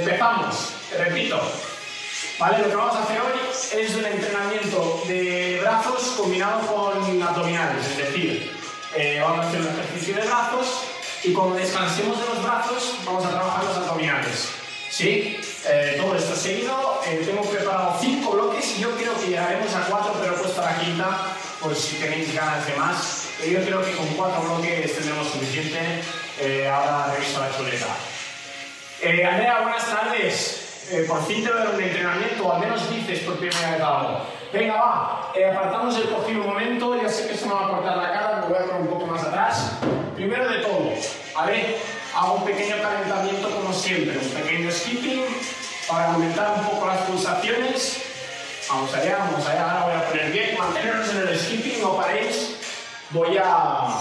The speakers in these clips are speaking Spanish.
Empezamos, repito. Vale, lo que vamos a hacer hoy es un entrenamiento de brazos combinado con abdominales, es decir, vamos a hacer un ejercicio de brazos y cuando descansemos de los brazos vamos a trabajar los abdominales. ¿Sí? Todo esto seguido, tengo preparado 5 bloques y yo creo que llegaremos a 4, pero he puesto la quinta por si tenéis ganas de más. Yo creo que con 4 bloques tendremos suficiente. Ahora reviso la chuleta. Andrea, buenas tardes. Por fin te voy a dar un entrenamiento, o al menos dices por primera vez algo. Venga, va, apartamos el cojín un momento, ya sé que se me va a cortar la cara, me voy a poner un poco más atrás. Primero de todo, ¿vale? Hago un pequeño calentamiento como siempre, un pequeño skipping para aumentar un poco las pulsaciones. Vamos allá, ahora voy a poner bien, mantenernos en el skipping, no paréis. Voy a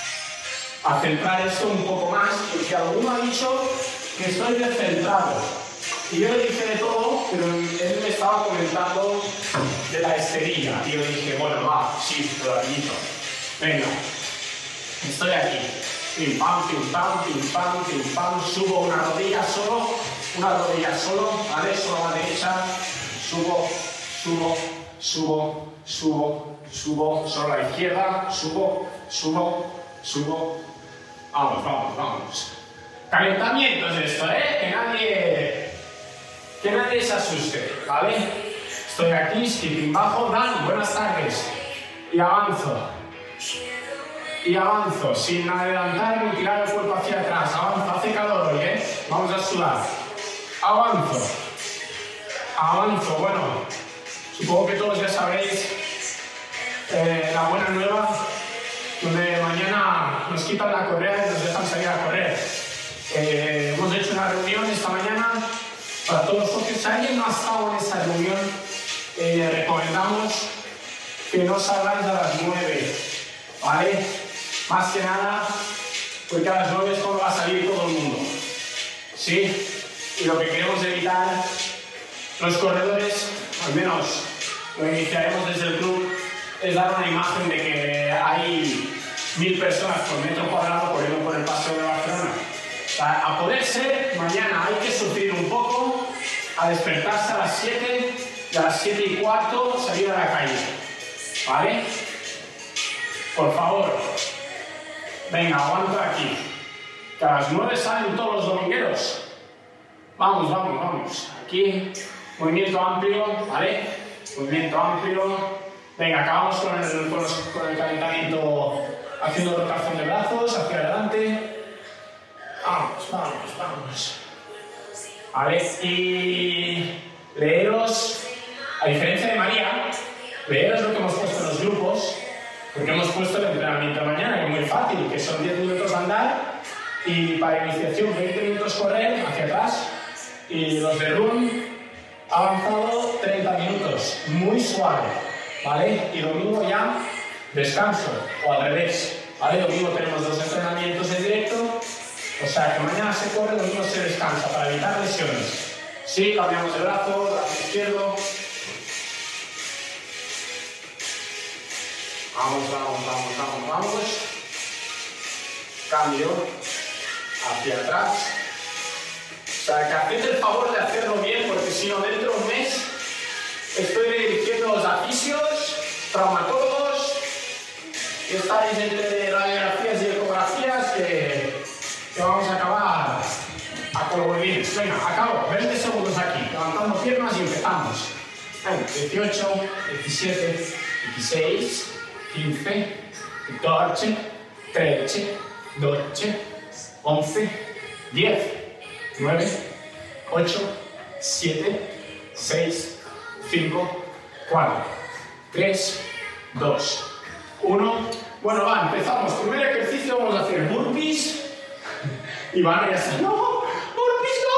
centrar esto un poco más, porque alguno ha dicho que estoy descentrado. Y yo le dije de todo, pero él me estaba comentando de la esterilla. Y yo le dije, bueno, va, sí, te lo admito. Venga, estoy aquí. Pim pam, pim pam, pim pam, pim pam. Subo una rodilla solo, ¿vale? Solo a la derecha. Subo, subo, subo, subo, subo. Solo a la izquierda. Subo, subo, subo. Vamos, vamos, vamos. Calentamiento es esto, ¿eh? Que nadie se asuste, ¿vale? Estoy aquí, skipping bajo. Dan, buenas tardes. Y avanzo. Y avanzo, sin adelantar ni tirar el cuerpo hacia atrás. Avanzo, hace calor hoy, ¿eh? Vamos a sudar. Avanzo. Avanzo, bueno. Supongo que todos ya sabéis la buena nueva, donde mañana nos quitan la correa y nos dejan salir a correr. Hemos hecho una reunión esta mañana para todos los socios. Si alguien no ha estado en esa reunión, recomendamos que no salgáis a las 9, ¿vale? Más que nada, porque a las 9 es cuando va a salir todo el mundo, ¿sí? Y lo que queremos evitar, los corredores, al menos lo iniciaremos desde el club, es dar una imagen de que hay 1000 personas por metro cuadrado corriendo por el paseo de Barcelona. O sea, a poder ser, mañana hay que sufrir un poco, a despertarse a las 7 y a las 7:15 salir a la calle, ¿vale? Por favor, venga, aguanta aquí, que a las 9 salen todos los domingueros. Vamos, vamos, vamos, aquí, movimiento amplio, ¿vale? Movimiento amplio. Venga, acabamos con el calentamiento haciendo rotación de brazos hacia adelante. Vamos, vamos, vamos. Vale, y leeros, a diferencia de María, leeros lo que hemos puesto en los grupos, porque hemos puesto el entrenamiento de mañana, que es muy fácil, que son 10 minutos andar y para iniciación 20 minutos correr hacia atrás, y los de run avanzado 30 minutos, muy suave, ¿vale? Y domingo ya descanso, o al revés, ¿vale? Domingo tenemos 2 entrenamientos en directo. O sea, que mañana se corre, domingo se descansa para evitar lesiones. Sí, cambiamos de brazo izquierdo. Vamos, vamos, vamos, vamos, vamos. Cambio hacia atrás. O sea, que haced el favor de hacerlo bien, porque si no, dentro de un mes estoy dirigiendo los afisios, traumatólogos, y estáis entre radiografías y ecografías que vamos a acabar a colorines. Venga, acabo, 20 segundos aquí, levantando piernas y empezamos. Venga, 18, 17, 16, 15, 14, 13, 12, 11, 10, 9, 8, 7, 6, 5, 4, 3, 2, 1. Bueno, va, empezamos. Primer ejercicio, vamos a hacer burpees. Y van ya está. ¡No! ¡Burpees no!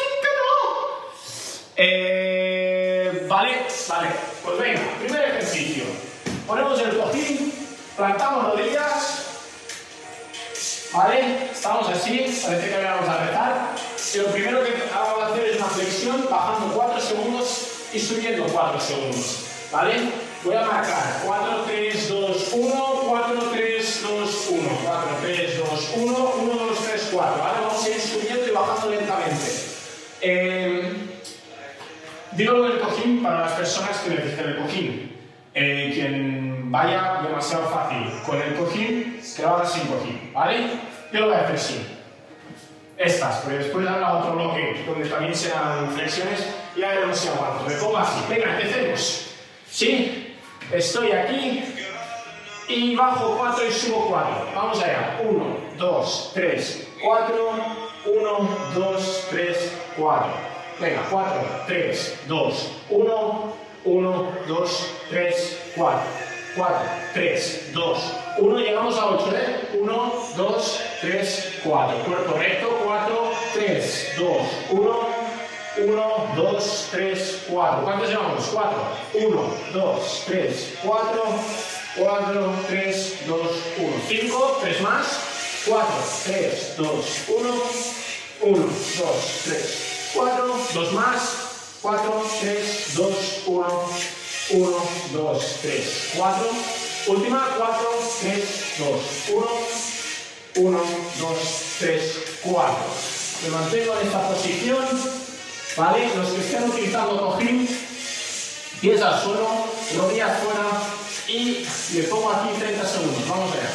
¡Que no! Vale, vale. Pues venga, primer ejercicio. Ponemos el cojín, plantamos rodillas. ¿Vale? Estamos así, parece que vamos a rezar. Y lo primero que vamos a hacer es una flexión, bajando 4 segundos y subiendo 4 segundos. ¿Vale? Voy a marcar 4, 3, 2, 1, 4, 3, 2, 1, 4, 3, 2, 1, 1, 2, 3, 4. ¿Vale? Vamos a ir subiendo y bajando lentamente. Digo lo del cojín para las personas que necesiten el cojín. Quien vaya demasiado fácil con el cojín, que lo haga sin cojín, ¿vale? Yo lo voy a hacer sin. Estas, porque después habrá otro bloque donde también serán flexiones y ya veremos si aguanto. Me pongo así. Venga, empecemos. ¿Sí? Estoy aquí y bajo 4 y subo 4. Vamos allá. 1, 2, 3, 4. 1, 2, 3, 4. Venga, 4, 3, 2, 1, 1, 2, 3, 4. 4, 3, 2, 1. Llegamos a 8, ¿eh? 1, 2, 3, 4. Cuerpo recto. 4, 3, 2, 1. 1, 2, 3, 4. ¿Cuántos llevamos? 4. 1, 2, 3, 4. 4, 3, 2, 1. 5, 3 más. 4, 3, 2, 1. 1, 2, 3, 4. 2 más. 4, 3, 2, 1. 1, 2, 3, 4. Última. 4, 3, 2, 1. 1, 2, 3, 4. Me mantengo en esta posición. ¿Vale? Los que estén utilizando cojín, pies al suelo, rodillas fuera y me pongo aquí 30 segundos. Vamos allá.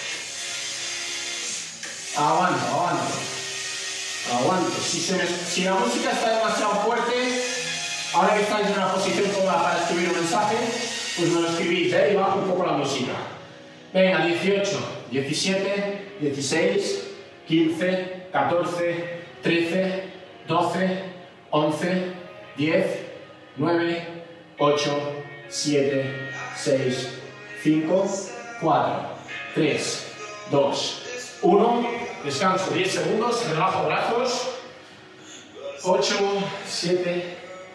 Aguanto, aguanto. Aguanto. Si la música está demasiado fuerte, ahora que estáis en una posición cómoda para escribir un mensaje, pues me lo escribís, ¿eh? Y bajo un poco la música. Venga, 18, 17, 16, 15, 14, 13, 12, 11, 10, 9, 8, 7, 6, 5, 4, 3, 2, 1. Descanso 10 segundos, relajo brazos. 8, 7.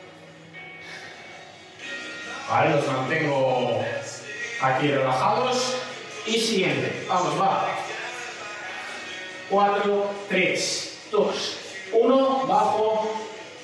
Vale, los mantengo aquí relajados. Y siguiente. Vamos, va. 4, 3, 2, 1. Bajo.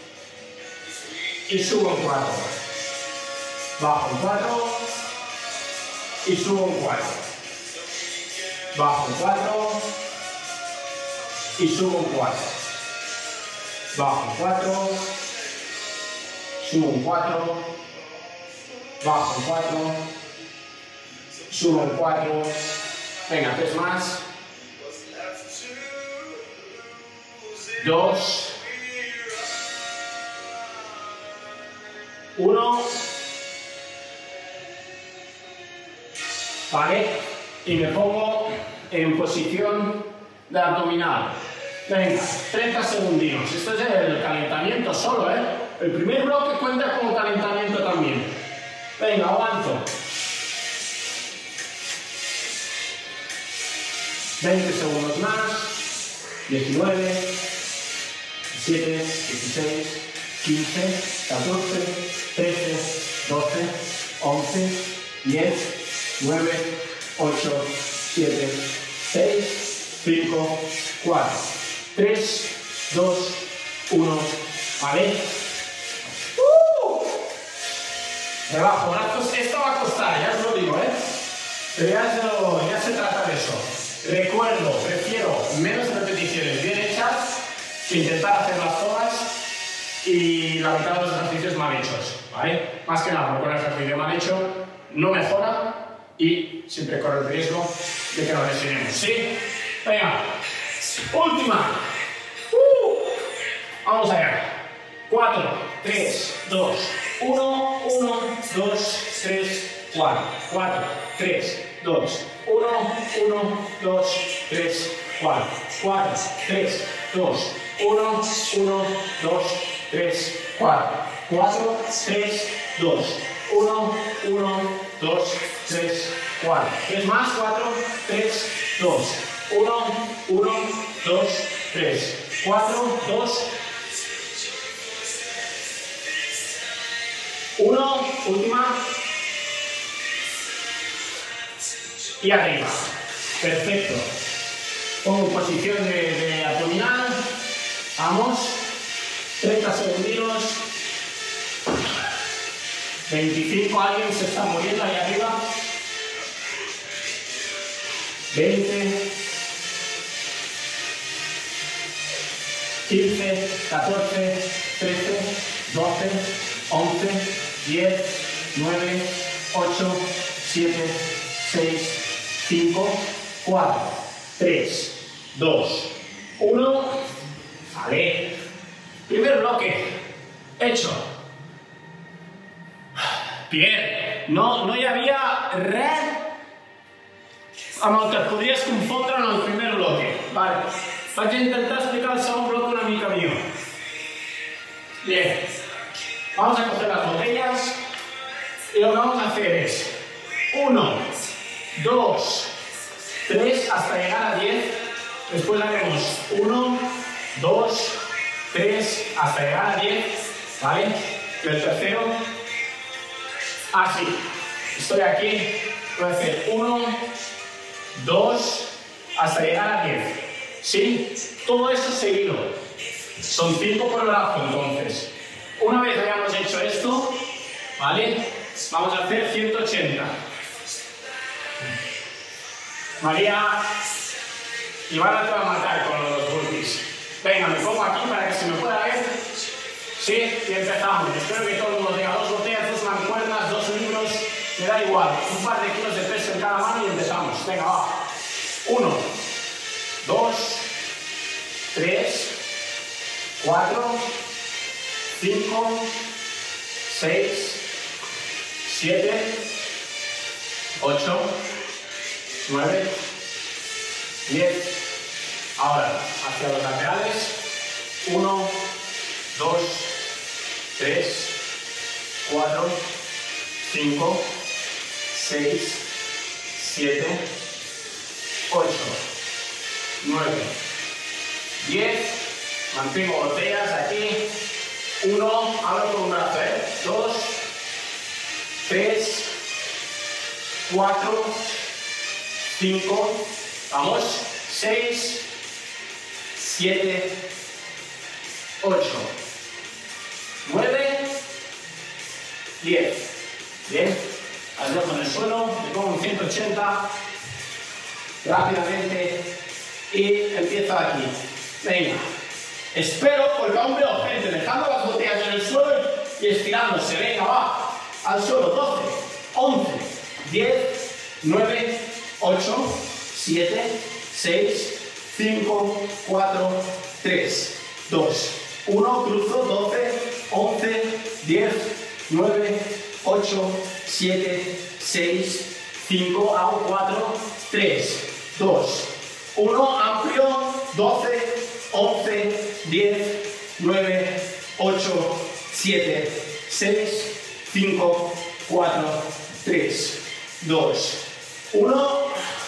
Y subo en 4. Bajo en 4. Y subo en 4. Bajo en 4. Y subo en 4. Bajo en 4. Subo en 4. Bajo en 4. Subo en 4. Venga, 3 más. 2. 1. Vale. Y me pongo en posición de abdominal. Venga, 30 segundinos. Esto es el calentamiento solo, ¿eh? El primer bloque cuenta como calentamiento también. Venga, aguanto. 20 segundos más. 19, 17, 16, 15, 14, 13, 12, 11, 10, 9, 8, 7, 6, 5, 4, 3, 2, 1, ¿vale? Relajo brazos, esto va a costar, ya os lo digo, ¿eh? Pero ya se trata de eso. Recuerdo, prefiero menos repeticiones bien hechas que intentar hacerlas todas y la mitad de los ejercicios mal hechos, ¿vale? Más que nada, porque un ejercicio mal hecho no mejora y siempre corre el riesgo de que nos lesionemos, ¿sí? Venga, última. Vamos allá. 4, 3, 2, 1, 1, 2, 3, 4, 4, 3, 2, 1, 1, 2, 3, 4, 4, 3, 2, 1, 1, 2, 3, 4, 4, 3, 2, 1, 1, 2, 3, 4. 3 más, 4, 3, 2, 1, 1, 2, 3, 4, 2, 1, última. Y arriba. Perfecto. Pongo en posición de abdominal. Vamos. 30 segundinos. 25, alguien se está moviendo ahí arriba. 20. 15, 14. 10, 9, 8, 7, 6, 5, 4, 3, 2, 1. Vale. Primer bloque. Hecho. Bien. No hi havia res amb el que et podries confondre en el primer bloque. Vale. Vaig a intentar explicar el segon bloque una mica millor. Bien. Vamos a coger las botellas y lo que vamos a hacer es 1, 2, 3 hasta llegar a 10. Después haremos 1, 2, 3 hasta llegar a 10. ¿Vale? Y el tercero, así. Estoy aquí. Voy a hacer 1, 2 hasta llegar a 10. ¿Sí? Todo eso seguido. Son 5 por brazo entonces. Una vez hayamos hecho esto, ¿vale? Vamos a hacer 180. María, Ivana te va a matar con los burpees. Venga, me pongo aquí para que se me pueda ver. Sí, y empezamos. Espero que todo el mundo tenga 2 botellas, 2 mancuernas, 2 libros. Me da igual. Un par de kilos de peso en cada mano y empezamos. Venga, va. 1, 2, 3, 4, 5, 6, 7, 8, 9, 10. Ahora, hacia los laterales. 1, 2, 3, 4, 5, 6, 7, 8, 9, 10. Mantengo botellas aquí. 1, abro con un brazo, 2, 3, 4, 5, vamos, 6, 7, 8, 9, 10. Bien, las dejo en el suelo, me pongo un 180 rápidamente y empiezo aquí. Venga. Espero, porque aún veo gente dejando las botellas en el suelo y estirándose. Venga, va. Al suelo. 12, 11, 10, 9, 8, 7, 6, 5, 4, 3, 2, 1. Cruzo. 12, 11, 10, 9, 8, 7, 6, 5. Hago 4, 3, 2, 1. Amplio. 12, 11, 10, 9, 8, 7, 6, 5, 4, 3, 2, 1.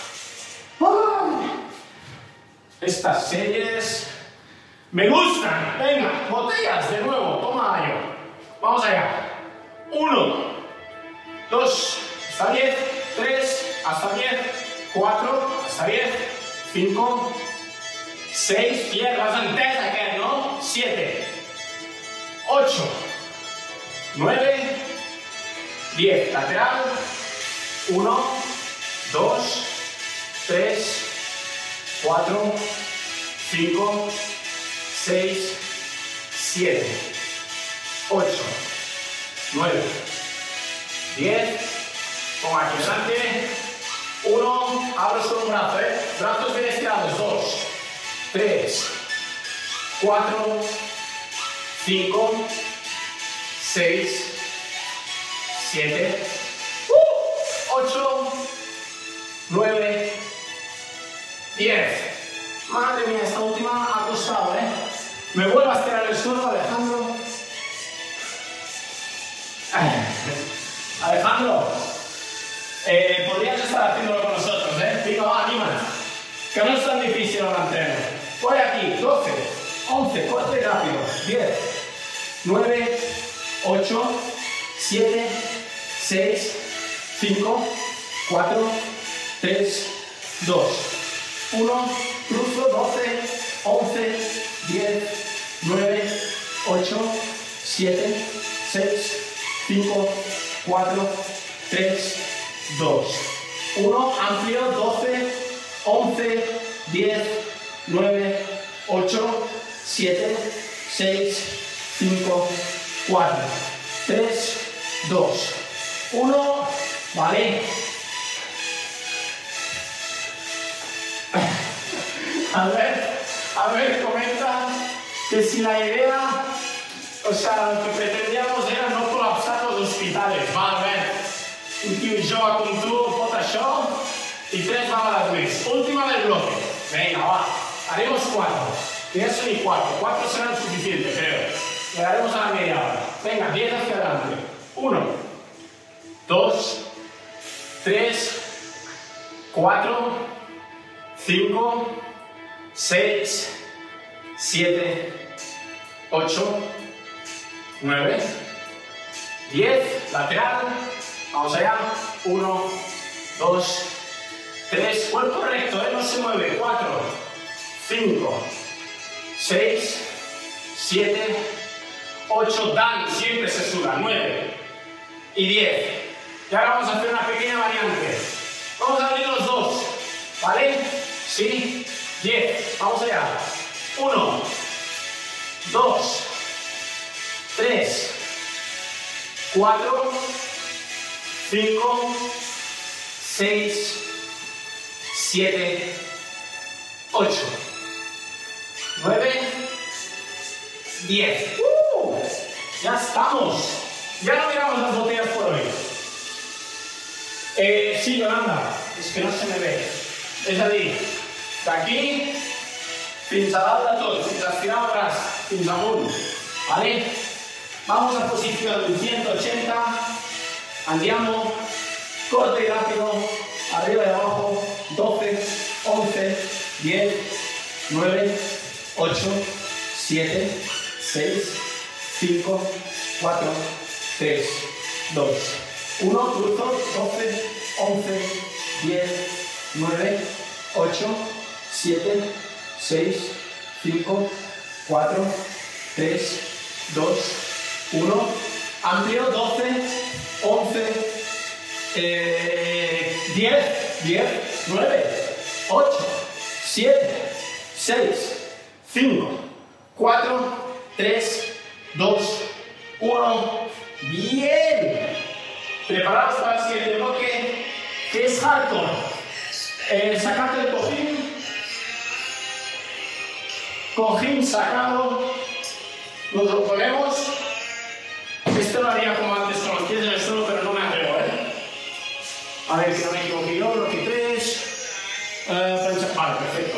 Estas series me gustan. Venga, botellas de nuevo. Toma yo. Vamos allá. 1, 2, hasta 10, 3, hasta 10, 4, hasta 10, 5, 6, piernas antes, aquí, ¿no? 7, 8, 9, 10, lateral, 1, 2, 3, 4, 5, 6, 7, 8, 9, 10, pongo aquí delante, 1, abro solo un brazo, brazos bien estirados, 2, 3, 4, 5, 6, 7, 8, 9, 10. Madre mía, esta última ha costado, Me vuelvo a estirar el suelo, Alejandro. Alejandro, podrías estar haciéndolo con nosotros, Venga, va, anímate. Que no es tan difícil ahora entreno. Voy aquí, 12, 11, corte rápido, 10, 9, 8, 7, 6, 5, 4, 3, 2, 1, cruzo, 12, 11, 10, 9, 8, 7, 6, 5, 4, 3, 2, 1, amplio, 12, 11, 10, 9, 8, 7, 6, 5, 4, 3, 2, 1, ¿vale? A ver, comenta que si la idea, o sea, lo que pretendíamos era no colapsar los hospitales, va a ver, un tio joga com tu, pot això, y 3 vegades més. Última del bloque. Venga, va, haremos 4, que ya son y 4, 4 serán suficientes, creo. Llegaremos a la media hora. Venga, 10 hacia adelante. 1, 2, 3, 4, 5, 6, 7, 8, 9, 10, lateral, vamos allá, 1, 2, 3, cuerpo recto, no se mueve, 4, 5, 6, 7, 8, dan, siempre se suda, 9 y 10. Y ahora vamos a hacer una pequeña variante. Vamos a abrir los dos, ¿vale? Sí, 10, vamos allá. 1, 2, 3, 4, 5, 6, 7, 8, 9, 10. Ya estamos. Ya no miramos las botellas por hoy. Sí, Yolanda, es que no se me ve. És a dir, d'aquí fins a dalt de tot, fins a estirar el braç, fins amunt. ¿Vale? Vamos a posición 180, andiamo, corto y rápido, arriba y abajo, 12, 11, 10, 9, 8, 7, 6, 5, 4, 3, 2, 1, cruzo, 12, 11, 10, 9, 8, 7, 6, 5, 4, 3, 2, 1, amplio, 12, 11, 10, 9, 8, 7, 6, 5, 4, 3, 2, 1, bien. Preparados para el siguiente bloque, que es hardcore. Sacate el cojín sacado, nos lo ponemos. Esto lo haría como antes con los pies en el suelo, pero no me atrevo, A ver, que no me equivoqué yo, bloque 3. Vale, perfecto.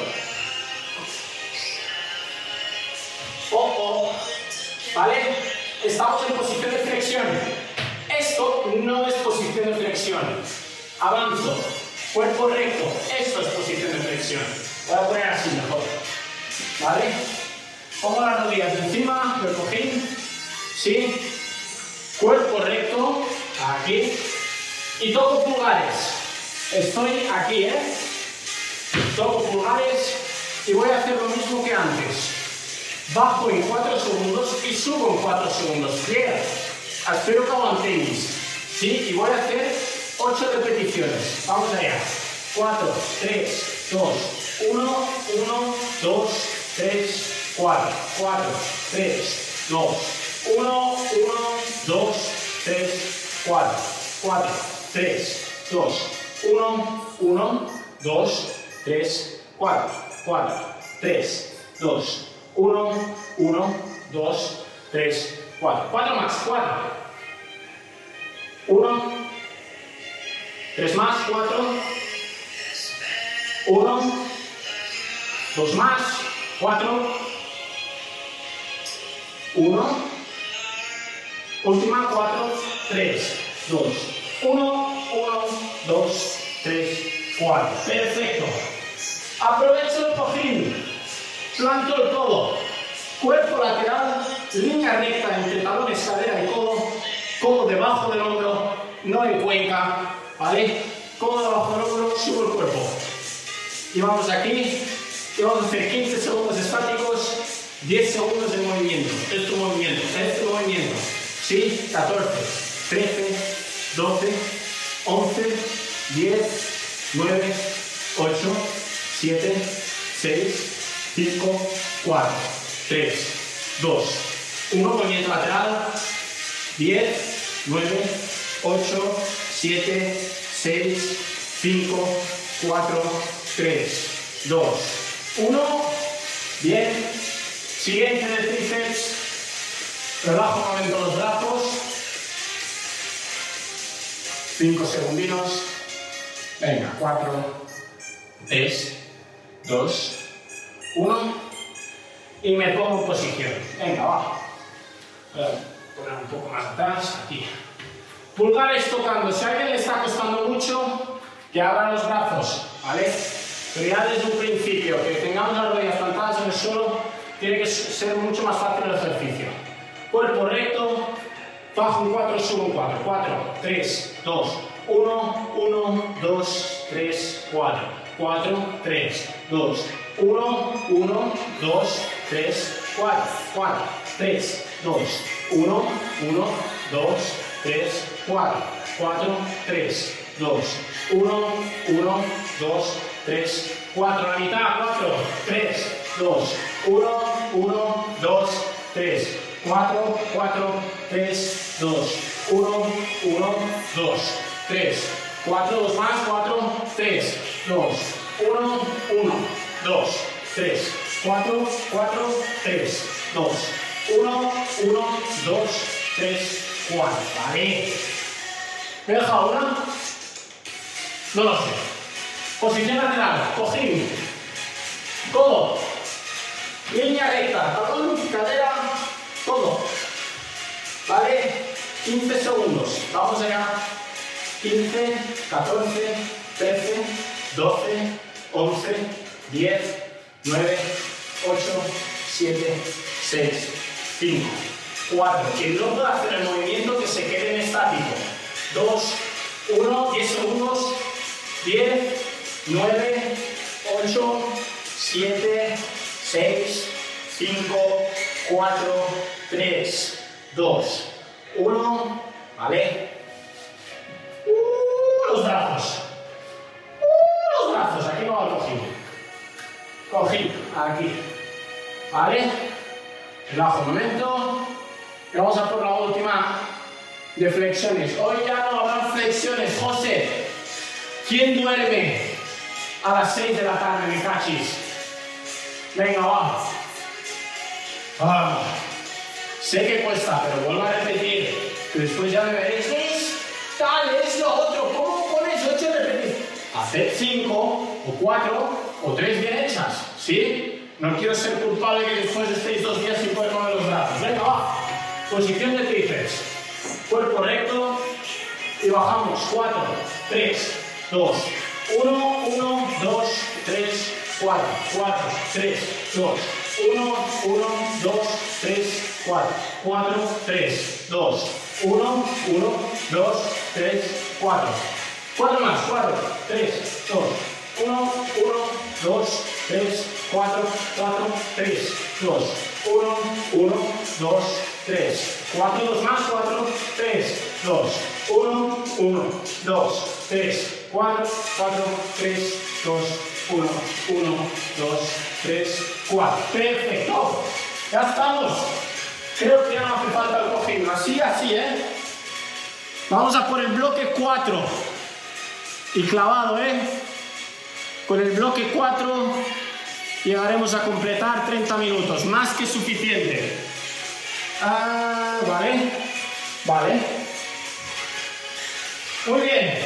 ¿Vale? Estamos en posición de flexión. Esto no es posición de flexión. Avanzo. Cuerpo recto. Esto es posición de flexión. Voy a poner así mejor. ¿Vale? Pongo las rodillas encima del cojín. ¿Sí? Cuerpo recto. Aquí. Y toco pulgares. Estoy aquí, Toco pulgares y voy a hacer lo mismo que antes. Bajo en 4 segundos y subo en 4 segundos. Llega. Espero que aguantéis. ¿Sí? Y voy a hacer 8 repeticiones. Vamos allá. 4, 3, 2, 1, 1, 2, 3, 4, 4, 3, 2, 1, 1, 2, 3, 4, 4, 3, 2, 1, 1, 2, 3, 4, 4, 3, 2, 1, 1, 2, 3, 4. 4 más, 4. 1, 3 más, 4. 1, 2 más, 4. 1. Última, 4, 3, 2, 1, 1, 2, 3, 4. Perfecto. Aprovecho el cojín. Planto el codo. Cuerpo lateral, línea recta entre talones, cadera y codo. Codo debajo del hombro, no en cuenca, ¿vale? Codo debajo del hombro, subo el cuerpo. Y vamos aquí, y vamos a hacer 15 segundos estáticos, 10 segundos de movimiento. Este movimiento. ¿Sí? 14, 13, 12, 11, 10, 9, 8, 7, 6, 5, 4, 3, 2, 1, movimiento lateral, 10, 9, 8, 7, 6, 5, 4, 3, 2, 1. Bien. Siguiente de tríceps. Relajo un momento los brazos. 5 segundinos. Venga, 4, 3, 2, 1. Y me pongo en posición. Venga, va. Voy a poner un poco más atrás, aquí. Pulgares tocando. Si a alguien le está costando mucho, que abra los brazos, ¿vale? Pero ya desde un principio, que tengamos las rodillas plantadas en el suelo, tiene que ser mucho más fácil el ejercicio. Cuerpo recto, bajo un 4, subo un 4. 4, 3, 2, 1, 1, 2, 3, 4. 4, 3, 2, 1, 1, 2, 3, 4. 4, 3, 2, 1, 1, 2, 3, 4. 4, 3, 2, 1, 1, 2, 3, 4. La mitad, 4, 3, 2, 1, 1, 2, 3, 4, 4, 3, 2, 1, 1, 2, 3, 4, 2 más, 4, 3, 2, 1, 1, 2, 3, 4, 4, 3, 2, 1, 1, 2, 3, 4. Vale. ¿Me he dejado una? No lo sé. Posición lateral, cojín, codo, línea recta, talón, cadera, todo. ¿Vale? 15 segundos. Vamos allá. 15, 14, 13, 12, 11, 10, 9, 8, 7, 6, 5, 4. Quien no pueda hacer el movimiento, que se quede en estático. 2, 1, 10 segundos. 10, 9, 8, 7, 6, 5, 4, 3, 2, 1. ¿Vale? Los brazos. Los brazos. Aquí no va el cojín. Cojín. Aquí. ¿Vale? Relajo un momento. Y vamos a por la última de flexiones. Hoy ya no habrá flexiones, José. ¿Quién duerme a las 6 de la tarde, mi cachis? Venga, va. Ah. Sé que cuesta, pero vuelvo a repetir. Que después ya me veréis. Es tal, es lo otro. ¿Cómo pones 8 repeticiones? Haced 5 o 4 o 3 bien hechas. ¿Sí? No quiero ser culpable que después estéis 2 días sin poder mover los brazos. Venga, va. Posición de tríceps. Cuerpo recto. Y bajamos. 4, 3, 2, 1, 1, 2, 3, 4, 4, 3, 2, 1, 1, 2, 3, 4, 4, 3, 2, 1, 1, 2, 3, 4. 4 más, 4, 3, 2, 1, 1, 2, 3, 4, 4, 3, 2, 1, 1, 2, 3, 4, 2 más, 4, 3, 2, 1, 1, 2, 3, 4, 4, 3, 2, 1, 1, 2, 3, 4. Perfecto. Ya estamos. Creo que ya no hace falta el cojín. Así, así, ¿eh? Vamos a por el bloque 4. Y clavado, ¿eh? Con el bloque 4 llegaremos a completar 30 minutos. Más que suficiente. Vale. Vale. Muy bien.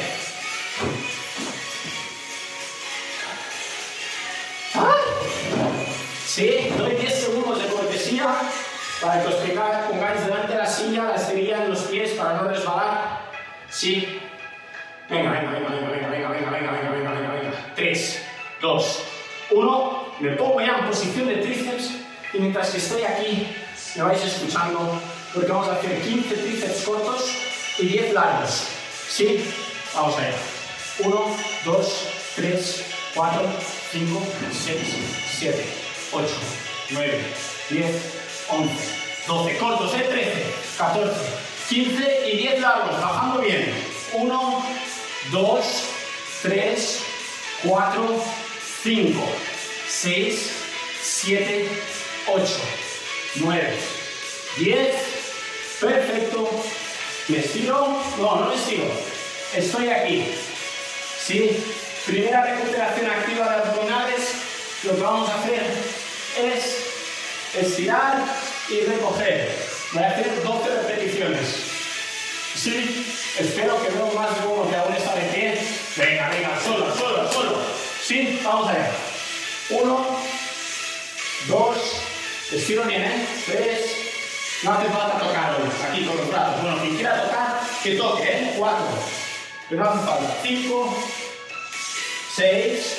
Sí, doy 10 segundos de cortesía para que os pongáis delante de la silla, la esterilla en los pies para no resbalar. Sí. Venga, venga, venga, venga, venga, venga, venga, venga, venga, venga, venga, venga. 3, 2, 1. Me pongo ya en posición de tríceps y mientras que estoy aquí me vais escuchando porque vamos a hacer 15 tríceps cortos y 10 largos. ¿Sí? Vamos allá. 1, 2, 3, 4, 5, 6, 7, 8, 9, 10, 11, 12. Cortos, 13, 14, 15 y 10 largos. Bajando bien. 1, 2, 3, 4, 5, 6, 7, 8, 9, 10. Perfecto. ¿Me estiro? No, no me estiro. Estoy aquí. ¿Sí? Primera recuperación activa de abdominales. Lo que vamos a hacer es estirar y recoger. Voy a hacer 12 repeticiones. ¿Sí? Espero que veo más de uno que aún está de pie. Venga, venga, solo, solo, solo. ¿Sí? Vamos allá. 1, 2, estiro bien, ¿eh? 3, no hace falta tocar hoy, aquí con los brazos. Bueno, quien quiera tocar, que toque, ¿eh? 4, pero no hace falta. 5, 6,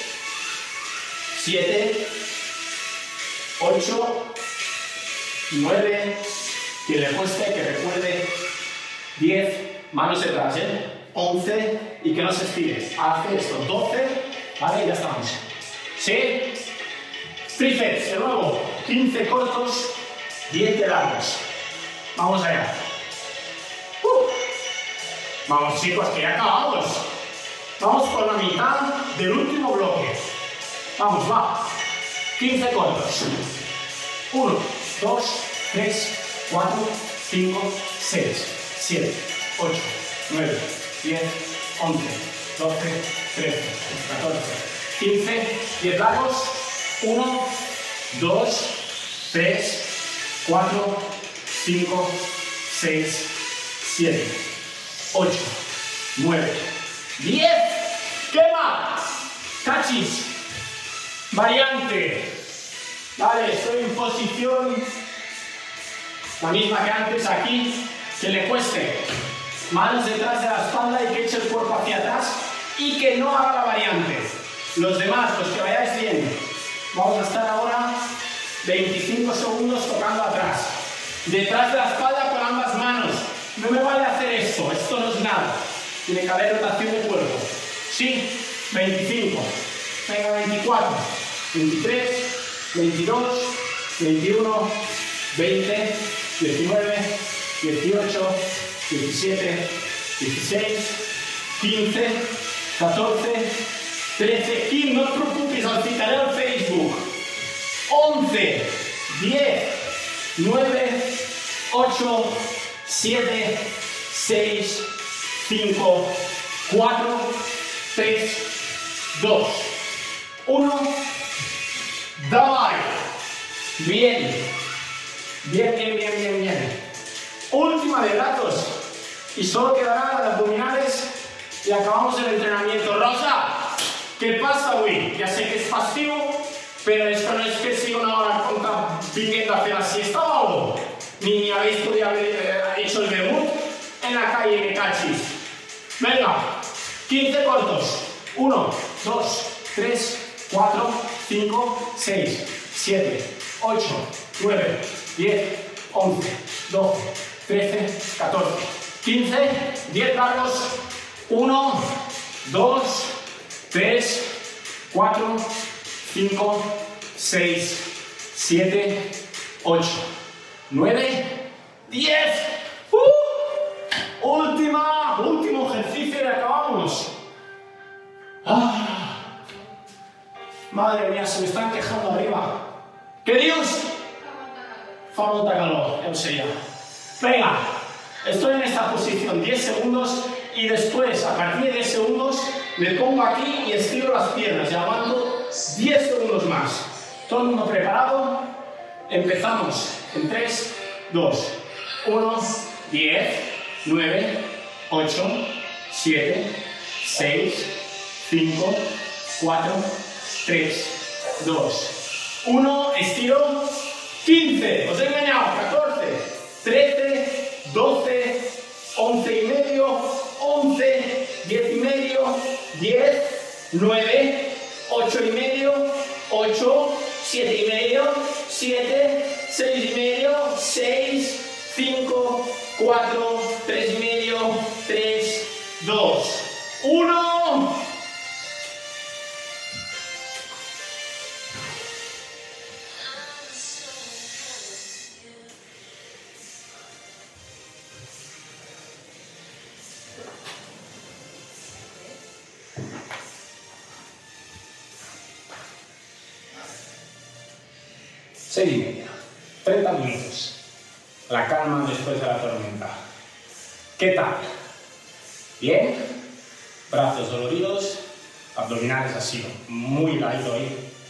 7, 8, 9, quien le cueste, que recuerde, 10, manos detrás, ¿eh? 11, y que no se estire. Hace esto, 12, vale, y ya estamos. ¿Sí? Tríceps, de nuevo, 15 cortos, 10 de largos. Vamos allá. Vamos chicos, que ya acabamos. Vamos con la mitad del último bloque. Vamos, va. 15 cortos. 1, 2, 3, 4, 5, 6, 7, 8, 9, 10, 11, 12, 13, 14, 15, 10 largos. 1, 2, 3, 4, 5, 6, 7, 8, 9, 10. ¡Quema! Cachis. Variante. Vale, estoy en posición la misma que antes aquí. Que le cueste. Manos detrás de la espalda y que eche el cuerpo hacia atrás y que no haga la variante. Los demás, los que vayáis bien. Vamos a estar ahora 25 segundos tocando atrás. Detrás de la espalda con ambas manos. No me vale hacer esto no es nada. Tiene que haber rotación de cuerpo. Sí, 25. Venga, 24, 23, 22, 21, 20, 19, 18, 17, 16, 15, 14, 13, 15, no os preocupéis, os citaré al Facebook. 11, 10, 9, 8, 7, 6, 5, 4, 3, 2, 1. ¡Dale! Bien. Bien, bien, bien, bien, bien. Última de brazos. Y solo quedará las abdominales y acabamos el entrenamiento. Rosa, ¿qué pasa, güey? Ya sé que es festivo, pero esto no es que siga una hora conta viniendo a hacer la siesta o algo. Ni habéis podido haber hecho el debut en la calle de Cachis. Venga, 15 cortos. 1, 2, 3, 4, 5, 6, 7, 8, 9, 10, 11, 12, 13, 14, 15, 10 largos. 1, 2, 3, 4, 5, 6, 7, 8, 9, 10. Último ejercicio y acabamos. Madre mía, se me están quejando arriba. ¿Qué Dios? Fa molta calor, ya lo sé ya. Venga, estoy en esta posición 10 segundos y después, a partir de 10 segundos, me pongo aquí y estiro las piernas y aguanto 10 segundos más. Todo el mundo preparado. Empezamos en 3, 2, 1, 10, 9, 8, 7, 6, 5, 4, 3, 2, 1, estiro, 15, os he engañado, 14, 13, 12, 11 y medio, 11, 10 y medio, 10, 9, 8 y medio, 8, 7 y medio, 7, 6 y medio, 6, 5, 4, 3 y medio, 3, 2, 1. Seis y media, 30 minutos. La calma después de la tormenta. ¿Qué tal? ¿Bien? Brazos doloridos, abdominales así, muy light hoy.